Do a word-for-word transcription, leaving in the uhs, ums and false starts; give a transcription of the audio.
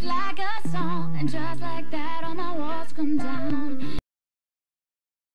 like a song, and just like that all my walls come down.